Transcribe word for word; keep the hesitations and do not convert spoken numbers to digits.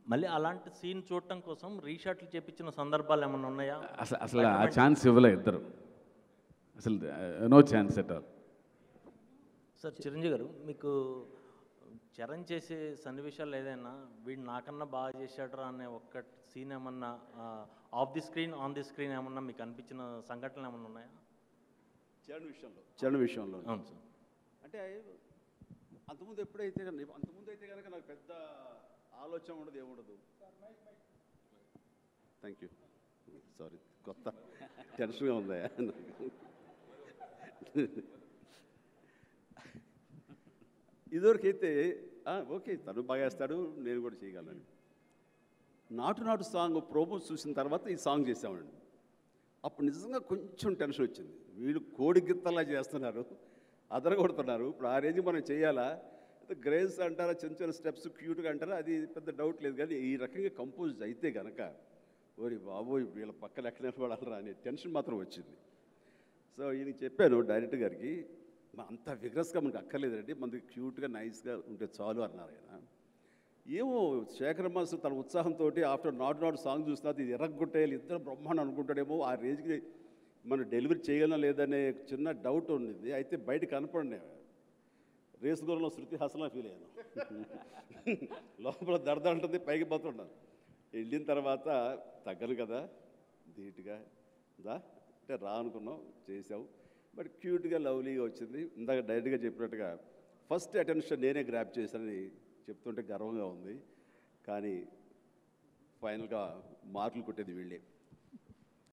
మళ్ళీ అలాంటి సీన్ చూడటం కోసం రీషాట్లు చేపించిన సందర్భాలు ఏమైనా ఉన్నాయా? అసలు అసలు ఆ ఛాన్స్ ఇవ్వలే ఇద్దరు, అసలు no chance at all. Sir Chiranjeevi garu, మీకు చరణ్ చేసే సన్నివేశాలు ఏదైనా వీడు నాకన్నా బాగా చేశాడరా అనే ఒక్క సీన్ ఏమన్నా off the screen on the screen ఏమన్నా మీకు అనిపించిన సంఘటనలు ఏమన్నా ఉన్నాయా? చరణ్ విషయంలో చరణ్ విషయంలో అవును సార్. అంటే అంతకుముందు ఎప్పుడైతే అంతకుముందు అయితే కనుక నాకు పెద్ద ఆలోచన ఉండదు, ఏముండదు. థ్యాంక్ యూ, సారీ కొత్త టెన్షన్గా ఉందా? ఇదివరకైతే ఓకే తను బాగా వేస్తాడు, నేను కూడా చేయగలను. నాటు నాటు సాంగ్ ప్రోమో చూసిన తర్వాత ఈ సాంగ్ చేసామండి. అప్పుడు నిజంగా కొంచెం టెన్షన్ వచ్చింది. వీళ్ళు కోడి గిత్తలా చేస్తున్నారు, అదరగొడుతున్నారు. ఇప్పుడు ఆ రేంజ్ మనం చేయాలా, గ్రేస్ అంటారా, చిన్న చిన్న స్టెప్స్ క్యూట్గా అంటారా, అది పెద్ద డౌట్ లేదు. కానీ ఈ రకంగా కంపోజ్ అయితే కనుక ఓరి బాబోయ్ వీళ్ళ పక్కన ఎక్కడ నిలబడాలరా అనే టెన్షన్ మాత్రం వచ్చింది. సో ఈయన చెప్పాను డైరెక్టర్ గారికి, అంత విగ్రస్గా మనకు అక్కర్లేదండి, మనకి క్యూట్గా నైస్గా ఉంటే చాలు అన్నారు ఆయన. ఏమో శేఖర్ మాస్టర్ తన ఉత్సాహంతో ఆఫ్టర్ నాట్ నాట్ సాంగ్ చూస్తున్నా ఇది ఎర్రగొట్టేయాలి, ఇద్దరు బ్రహ్మాండం అనుకుంటాడేమో, ఆ రేంజ్కి మనం డెలివరీ చేయగలం లేదనే చిన్న డౌట్ ఉండింది. అయితే బయట కనపడినా రేసు దూరంలో శృతి హాసలా ఫీల్ అయ్యాను. లోపల దర్ద ఉంటుంది, పైకి పోతున్నాను. వెళ్ళిన తర్వాత తగ్గను కదా, ధీటుగా దా అంటే రా అనుకున్నాం, చేసావు. బట్ క్యూట్గా లవ్లీగా వచ్చింది. ఇందాక డైరెక్ట్గా చెప్పినట్టుగా ఫస్ట్ అటెన్షన్ నేనే గ్రాప్ చేశానని చెప్తుంటే గర్వంగా ఉంది. కానీ ఫైనల్గా మార్కులు కొట్టేది వీళ్ళే.